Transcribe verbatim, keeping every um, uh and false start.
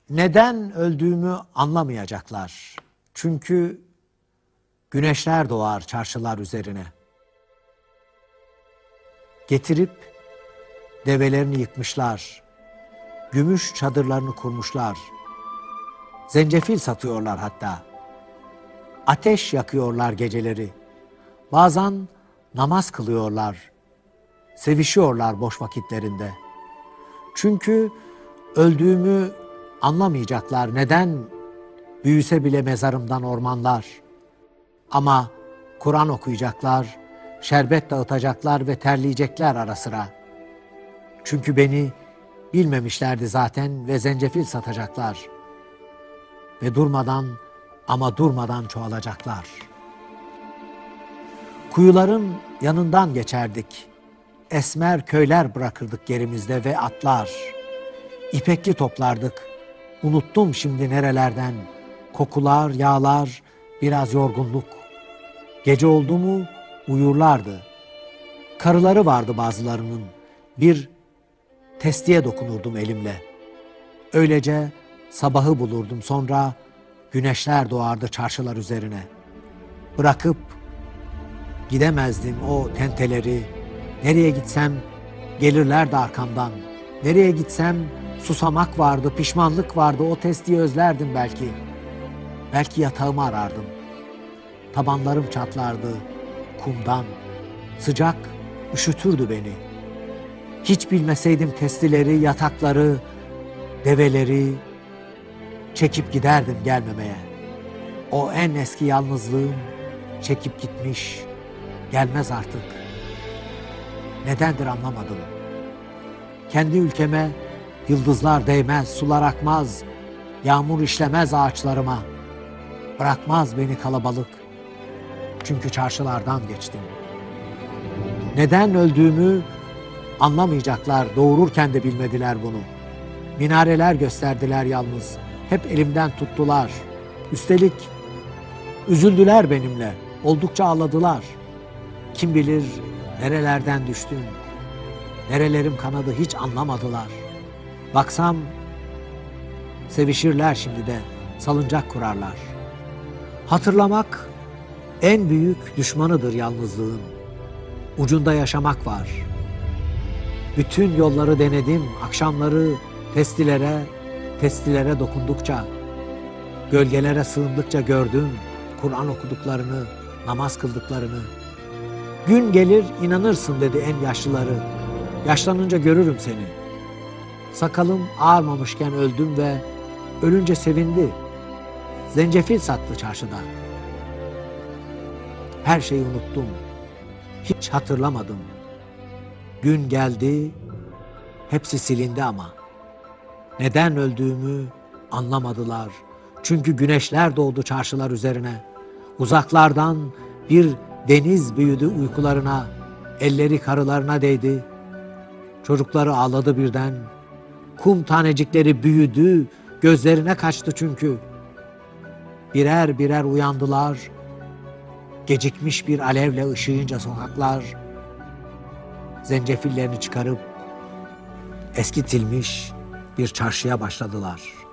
Neden öldüğümü anlamayacaklar. Çünkü güneşler doğar çarşılar üzerine. Getirip develerini yıkmışlar. Gümüş çadırlarını kurmuşlar. Zencefil satıyorlar hatta. Ateş yakıyorlar geceleri. Bazen namaz kılıyorlar. Sevişiyorlar boş vakitlerinde. Çünkü öldüğümü anlamayacaklar. Neden büyüse bile mezarımdan ormanlar. Ama Kur'an okuyacaklar, şerbet dağıtacaklar ve terleyecekler ara sıra. Çünkü beni bilmemişlerdi zaten ve zencefil satacaklar. Ve durmadan ama durmadan çoğalacaklar. Kuyuların yanından geçerdik. Esmer köyler bırakırdık gerimizde ve atlar. İpekli toplardık. Unuttum şimdi nerelerden. Kokular, yağlar, biraz yorgunluk. Gece oldu mu uyurlardı. Karıları vardı bazılarının. Bir testiye dokunurdum elimle. Öylece sabahı bulurdum. Sonra güneşler doğardı çarşılar üzerine. Bırakıp gidemezdim o tenteleri. Nereye gitsem gelirlerdi arkamdan. Nereye gitsem susamak vardı, pişmanlık vardı. O testiyi özlerdim belki. Belki yatağımı arardım. Tabanlarım çatlardı kumdan. Sıcak üşütürdü beni. Hiç bilmeseydim testileri, yatakları, develeri çekip giderdim gelmemeye. O en eski yalnızlığım çekip gitmiş, gelmez artık. Nedendir anlamadım. Kendi ülkeme yıldızlar değmez, sular akmaz, yağmur işlemez ağaçlarıma. Bırakmaz beni kalabalık. Çünkü çarşılardan geçtim. Neden öldüğümü anlamayacaklar, doğururken de bilmediler bunu. Minareler gösterdiler yalnız, hep elimden tuttular. Üstelik üzüldüler benimle, oldukça ağladılar. Kim bilir nerelerden düştüm, nerelerim kanadı hiç anlamadılar. Baksam sevişirler şimdi de, salıncak kurarlar. Hatırlamak en büyük düşmanıdır yalnızlığın. Ucunda yaşamak var. Bütün yolları denedim, akşamları testilere, testilere dokundukça, gölgelere sığındıkça gördüm Kur'an okuduklarını, namaz kıldıklarını. Gün gelir inanırsın dedi en yaşlıları. Yaşlanınca görürüm seni. Sakalım ağarmamışken öldüm ve ölünce sevindi. Zencefil sattı çarşıda. Her şeyi unuttum. Hiç hatırlamadım. Gün geldi, hepsi silindi ama. Neden öldüğümü anlamadılar. Çünkü güneşler doğdu çarşılar üzerine. Uzaklardan bir deniz büyüdü uykularına. Elleri karılarına değdi. Çocukları ağladı birden. Kum tanecikleri büyüdü, gözlerine kaçtı çünkü. Birer birer uyandılar. Gecikmiş bir alevle ışığınca sokaklar. Zencefillerini çıkarıp eskitilmiş bir çarşıya başladılar.